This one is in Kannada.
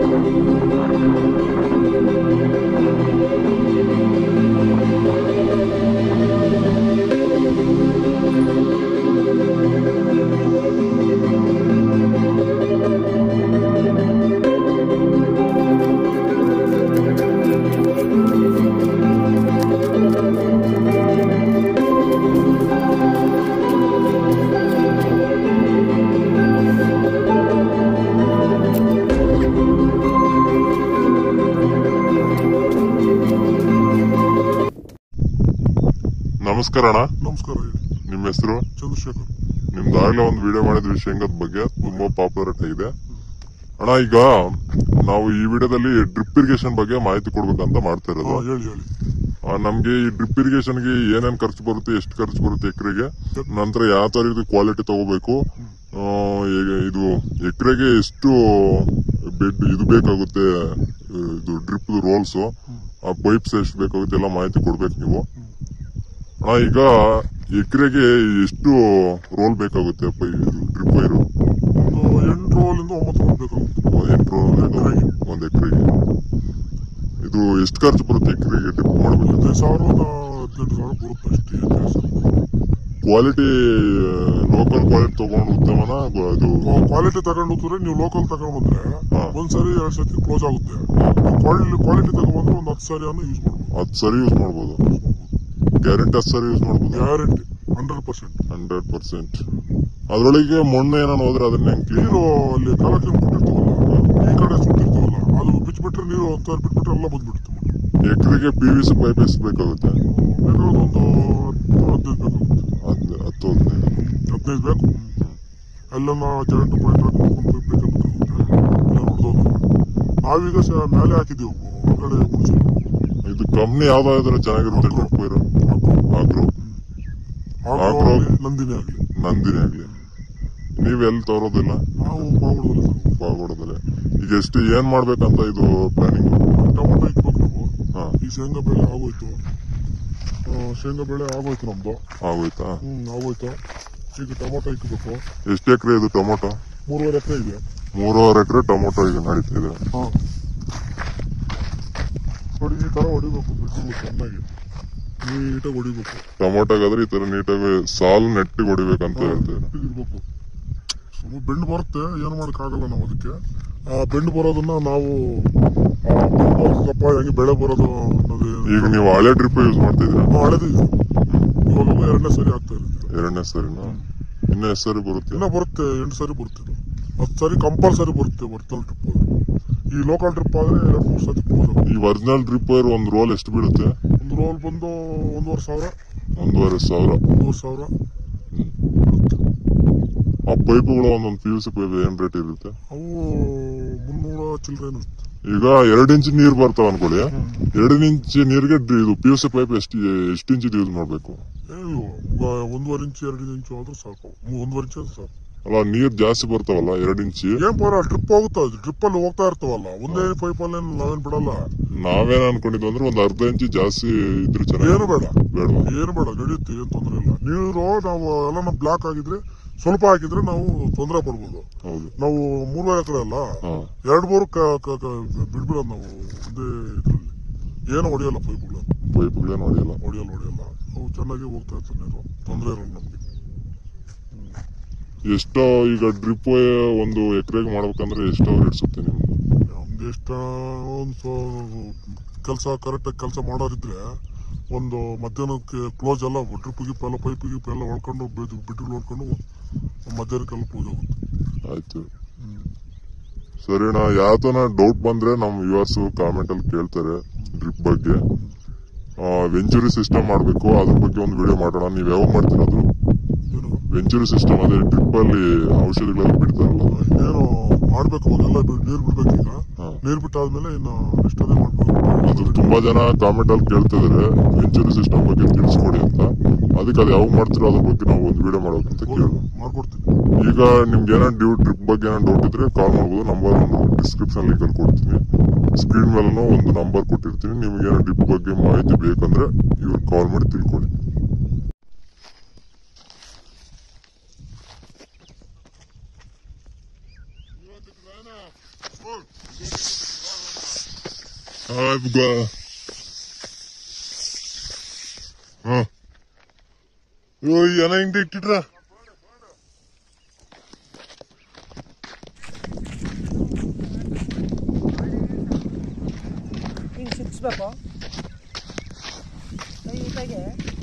ನಮಸ್ಕಾರ ಅಣ್ಣ. ನಮಸ್ಕಾರ. ನಿಮ್ಮ ಹೆಸರು? ಚಂದ್ರಶೇಖರ್. ನಿಮ್ದಾಗ್ಲೇ ಒಂದು ವಿಡಿಯೋ ಮಾಡಿದ್ವಿ ಶೇಂಗಾದ ಬಗ್ಗೆ, ತುಂಬಾ ಪಾಪ್ಯುಲರ್ ಆಗಿದೆ ಅಣ್ಣ. ಈಗ ನಾವು ಈ ವಿಡಿಯೋದಲ್ಲಿ ಡ್ರಿಪ್ ಇರಿಗೇಷನ್ ಬಗ್ಗೆ ಮಾಹಿತಿ ಕೊಡ್ಬೇಕಂತ ಮಾಡ್ತಾ ಇರೋದು. ನಮ್ಗೆ ಈ ಡ್ರಿಪ್ ಇರಿಗೇಷನ್ ಗೆ ಏನೇನ್ ಖರ್ಚು ಬರುತ್ತೆ, ಎಷ್ಟು ಖರ್ಚು ಬರುತ್ತೆ ಎಕರೆಗೆ, ನಂತರ ಯಾವ ತರ ಇದು ಕ್ವಾಲಿಟಿ ತಗೋಬೇಕು, ಇದು ಎಕರೆಗೆ ಎಷ್ಟು ಬೆಡ್ ಇದು ಬೇಕಾಗುತ್ತೆ, ಇದು ಡ್ರಿಪ್ ರೋಲ್ಸ್, ಆ ಪೈಪ್ಸ್ ಎಷ್ಟು ಬೇಕಾಗುತ್ತೆ ಎಲ್ಲ ಮಾಹಿತಿ ಕೊಡ್ಬೇಕು ನೀವು. ಈಗ ಎಕರೆಗೆ ಎಷ್ಟು ರೋಲ್ ಬೇಕಾಗುತ್ತೆ ಡ್ರಿಪ್ ವೈರು? 8 ರೋಲ್ ಇಂದ 9 ರೋಲ್ ಬೇಕಾಗುತ್ತೆ. 8 ರೋಲ್ ಒಂದ್ ಎಕರೆಗೆ. ಇದು ಎಷ್ಟು ಖರ್ಚು ಬರುತ್ತೆ ಎಕರೆಗೆ ಡ್ರಿಪ್ ಮಾಡಬೇಕು? 15,000 ಬರುತ್ತೆ ಅಷ್ಟೇ. ಕ್ವಾಲಿಟಿ ಲೋಕಲ್ ಕ್ವಾಲಿಟಿ ತಗೊಂಡು ಉತ್ತಮನ? ಅದು ಕ್ವಾಲಿಟಿ ತಗೊಂಡು ಹೋದ್ರೆ ನೀವು ಲೋಕಲ್ ತಗೊಂಡ್ ಬಂದ್ರೆ ಒಂದ್ಸರಿ 2 ಸತಿ ಕ್ಲೋಸ್ ಆಗುತ್ತೆ. ಕ್ವಾಲಿಟಿ ತಗೊಂಡ್ಬಂದ್ರೆ ಒಂದು 10 ಸರಿ ಯೂಸ್ ಮಾಡ್ಬೋದು. 10 ಸರಿ ಯೂಸ್ ಮಾಡ್ಬೋದು. ಗ್ಯಾರಂಟಿ 10 ಸರಿ ಯೂಸ್ ಮಾಡ್ಬೋದು. ಗ್ಯಾರಂಟಿ 100%. ಅದ್ರೊಳಗೆ ಮಣ್ಣು ಏನಾನ ಹೋದ್ರೆ ಅದನ್ನ ನೀರು ಅಲ್ಲಿ ಕಾಲಕ್ಕೆ ಕೊಟ್ಟಿರ್ತಾವಲ್ಲ, ಈ ಕಡೆ ಸುಟ್ಟಿರ್ತಾವಲ್ಲ, ಅದು ಬಿಟ್ಬಿಟ್ರೆ ನೀರು ಒಂದ್ಸರಿ ಬಿಟ್ಬಿಟ್ರೆ ಎಲ್ಲ ಬಂದ್ಬಿಡುತ್ತೆ. ಎಕರೆಗೆ PVC ಪೈಪ್ ಎಷ್ಟು ಬೇಕಾಗುತ್ತೆ? ಒಂದು 15 ಬೇಕಾಗುತ್ತೆ. 10-15 ಬೇಕು. ಎಲ್ಲ ಜಾಯಿಂಟ್ ಪಾಯಿಂಟ್ ಹಾಕಿ ನಾವೀಗ ಮೇಲೆ ಹಾಕಿದೀವಿ ಹೊರಗಡೆ ಮುಚ್ಚಿಲ್ಲ. ಇದು ಕಂಪ್ನಿ ಯಾವ್ದಾದ್ರು ಚೆನ್ನಾಗಿರುತ್ತೆ ಡ್ರಿಪ್ ವೈರು? ಆಗ್ರೋ ನಂದಿನಿ ಆಗ್ಲಿ. ನೀವೆಲ್ಲಿ ತರೋದಿಲ್ಲ? ನಾವು ಪಾವಗಡದಲ್ಲಿ. ಈಗ ಎಷ್ಟು ಏನ್ ಮಾಡ್ಬೇಕಂತ ಇದು ಪ್ಲಾನಿಂಗ್? ಟೊಮೊಟೊ ಇಕ್ಬೇಕು ನಾವು. ಈ ಶೇಂಗಾ ಬೆಳೆ ಆಗೋಯ್ತು. ನಮ್ದು ಆಗೋಯ್ತಾ? ಆಗೋಯ್ತು. ಈಗ ಟೊಮೊಟೊ ಇಕ್ಬೇಕು. ಎಷ್ಟು ಎಕರೆ ಇದು ಟೊಮೊಟೊ? 3.5 ಎಕರೆ ಇದೆ. 3.5 ಎಕರೆ ಟೊಮೊಟೊ ಈಗ ನಡೀತಿದೆ. ನೋಡಿ, ಈ ತರ ಹೊಡಿಬೇಕು. ಚೆನ್ನಾಗಿ ನೀಟಾಗಿ ಹೊಡಿಬೇಕು. ಟೊಮೊಟೊಗಾದ್ರೆ ಈ ತರ ನೀಟಾಗಿ ಸಾಲು ನೆಟ್ಟಿಗೆ ಹೊಡಿಬೇಕಂತ ಹೇಳ್ತೇವೆ. ಇರ್ಬೇಕು. ಸುಮ್ಮನೆ ಬೆಂಡ್ ಬರುತ್ತೆ, ಏನು ಮಾಡಕ್ ಆಗಲ್ಲ ನಾವು ಅದಕ್ಕೆ. ಆ ಬೆಂಡ್ ಬರೋದನ್ನ ನಾವು ಹೆಂಗೆ ಬೆಳೆ ಬರೋದು. ಈಗ ನೀವು ಹಳೆ ಡ್ರಿಪ್ ಯೂಸ್ ಮಾಡ್ತಿದ್ದೀರಾ? ಹಳೆದು ಇವಾಗ 2ನೇ ಸರಿ ಆಗ್ತಾ ಇದೆ. 2ನೇ ಸರಿನಾ? ಇನ್ನ ಎಷ್ಟು ಸರಿ ಬರುತ್ತೆ? ಇನ್ನ ಬರುತ್ತೆ. 8 ಸರಿ ಬರುತ್ತೆ. 10 ಸರಿ ಕಂಪಲ್ಸರಿ ಬರುತ್ತೆ ಒರಿಜಿನಲ್ ಡ್ರಿಪ್. ಈ ಲೋಕಲ್ ಡ್ರಿಪ್ ಆದ್ರೆ 2-3 ಸತಿ ಕ್ಲೋಸ್ ಆಗುತ್ತೆ. ಈ ಒರಿಜಿನಲ್ ಡ್ರಿಪ್ ವೈರ್ ಒಂದು ರೋಲ್ ಎಷ್ಟು ಬೀಳುತ್ತೆ? ಒಂದು ರೋಲ್ ಬಂದು 1,500. 1,500. ಆ ಪೈಪ್ಗಳು ಒಂದೊಂದು PVC ಪೈಪ್ ಏನ್ ರೇಟ್ ಇರುತ್ತೆ? ಅವು 300 ಚಿಲ್ಲರೆ ಇರುತ್ತೆ. ಈಗ 2 ಇಂಚ್ ನೀರ್ ಬರ್ತಾವ ಅನ್ಕೊಳ್ಳಿ. 2 ಇಂಚ್ ನೀರಿಗೆ ಇದು PVC ಪೈಪ್ ಎಷ್ಟು ಇಂಚ್ ಯೂಸ್ ಮಾಡ್ಬೇಕು? 1.5 ಇಂಚ್ 2 ಇಂಚ್ ಆದ್ರೂ ಸಾಕು. 1.5 ಇಂಚ್ ಆದ್ರೂ ಸಾಕು. ಅಲ್ಲ, ನೀರ್ ಜಾಸ್ತಿ ಬರ್ತಾವಲ್ಲ 2 ಇಂಚ್. ಏನ್ ಡ್ರಿಪ್ ಹೋಗುತ್ತಾ? ಡ್ರಿಪ್ ಅಲ್ಲಿ ಹೋಗ್ತಾ ಇರ್ತಾವಲ್ಲ, ಒಂದೇ ಪೈಪ್ ಅಲ್ಲಿ ನಾವೇನ್ ಬಿಡಲ್ಲ. ನಾವೇನ್ ಅನ್ಕೊಂಡಿದ್ವಿ ಅಂದ್ರೆ ಒಂದು ಅರ್ಧ ಇಂಚ್ ಜಾಸ್ತಿ ಇದ್ರೆ ಚೆನ್ನಾಗಿ. ಏನು ಬೇಡ, ನಡೆಯುತ್ತೆ, ಏನ್ ತೊಂದ್ರೆ ಇಲ್ಲ. ನೀರು ನಾವು ಎಲ್ಲ ಬ್ಲಾಕ್ ಆಗಿದ್ರೆ ಸ್ವಲ್ಪ ಹಾಕಿದ್ರೆ ನಾವು ತೊಂದರೆ ಪಡ್ಬೋದು. ನಾವು 3 ಎಕರೆ ಅಲ್ಲ, 2-3 ಬಿಡ್ಬಿಡೋದು ನಾವು ಒಂದೇ ಇದ್ರಲ್ಲಿ. ಏನು ಹೊಡಿಯಲ್ಲ ಪೈಪ್ಗಳೇನು ಹೊಡಿಯಲ್ಲ. ಅವು ಚೆನ್ನಾಗಿ ಹೋಗ್ತಾ ಇರ್ತಾರೆ, ನೀರು ತೊಂದರೆ ಇರಲ್ಲ ನಮ್ಗೆ. ಎಷ್ಟೋ ಈಗ ಡ್ರಿಪ್ ಒಂದು ಎಕರೆಗೆ ಮಾಡ್ಬೇಕಂದ್ರೆ ಎಷ್ಟು ಹಿಡಿಸುತ್ತೆ ನಿಮ್ಗೆ? ಒಂದು ಕೆಲಸ ಕರೆಕ್ಟಾಗಿ ಕೆಲಸ ಮಾಡೋರಿದ್ರೆ ಒಂದು ಮಧ್ಯಾಹ್ನಕ್ಕೆ ಕ್ಲೋಸ್ ಎಲ್ಲ ಡ್ರಿಪ್ ಗಿಪ್ ಎಲ್ಲ ಪೈಪ್ ಗಿಪ್ ಎಲ್ಲ ಹೊಡ್ಕೊಂಡು ಬಿಟ್ಟಿಗೆ ಹೊಡ್ಕೊಂಡು ಮಧ್ಯಾಹ್ನಕ್ಕೆಲ್ಲ ಕ್ಲೋಸ್ ಆಗುತ್ತೆ. ಆಯ್ತು, ಸರಿನಾ. ಯಾವ್ದನ ಡೌಟ್ ಬಂದ್ರೆ ನಮ್ ವ್ಯೂವರ್ಸ್ ಕಾಮೆಂಟ್ ಅಲ್ಲಿ ಕೇಳ್ತಾರೆ ಡ್ರಿಪ್ ಬಗ್ಗೆ. ವೆಂಚುರಿ ಸಿಸ್ಟಮ್ ಮಾಡ್ಬೇಕು, ಅದ್ರ ಬಗ್ಗೆ ಒಂದು ವಿಡಿಯೋ ಮಾಡೋಣ. ನೀವ್ ಯಾವಾಗ ಮಾಡ್ತಿರೋದು ವೆಂಚುರಿ ಸಿಸ್ಟಮ್? ಅದೇ ಡ್ರಿಪ್ ಅಲ್ಲಿ ಔಷಧಿಗಳೆಲ್ಲ ಬಿಡ್ತಾರಲ್ಲ, ಏನು ಮಾಡ್ಬೇಕು? ಎಲ್ಲ ನೀರ್ ಬಿಡ್ಬೇಕು. ಈಗ ನೀರ್ ಬಿಟ್ಟಾದ್ಮೇಲೆ ಇನ್ನು ನೆಕ್ಸ್ಟ್ ಅದೇ ಮಾಡ್ಬೇಕು. ಅದು ತುಂಬಾ ಜನ ಕಾಮೆಂಟ್ ಅಲ್ಲಿ ಕೇಳ್ತಿದಾರೆ ವೆಂಚುರಿ ಸಿಸ್ಟಮ್ ಬಗ್ಗೆ ತಿಳಿಸ್ಕೊಡಿ ಅಂತ. ಅದಕ್ಕೆ ಅದು ಯಾವಾಗ ಮಾಡ್ತಿರೋ ಅದ್ರ ಬಗ್ಗೆ ನಾವು ಒಂದು ವಿಡಿಯೋ ಮಾಡೋಕಂತ ಮಾಡ್ಕೊಡ್ತೀನಿ. ಈಗ ನಿಮ್ಗೆ ಏನೋ ಡ್ರಿಪ್ ಬಗ್ಗೆ ಏನೋ ಡೌಟ್ ಇದ್ರೆ ಕಾಲ್ ಮಾಡ್ಬೋದು. ನಂಬರ್ ಡಿಸ್ಕ್ರಿಪ್ಷನ್ ಲಿಂಕ್ ಅಲ್ಲಿ ಕೊಡ್ತೀನಿ. ಸ್ಕ್ರೀನ್ ಮೇಲೂ ಒಂದು ನಂಬರ್ ಕೊಟ್ಟಿರ್ತೀನಿ. ನಿಮ್ಗೆ ಏನೋ ಡ್ರಿಪ್ ಬಗ್ಗೆ ಮಾಹಿತಿ ಬೇಕಂದ್ರೆ ಇವ್ರು ಕಾಲ್ ಮಾಡಿ ತಿಳ್ಕೊಳ್ಳಿ. ಏನ ಹಿಂದೆ ಇಟ್ಟಿಟ್ರ ಹಿಂಗೆ ಸುತ್ತಿಸ್ಬೇಕು ಕೈ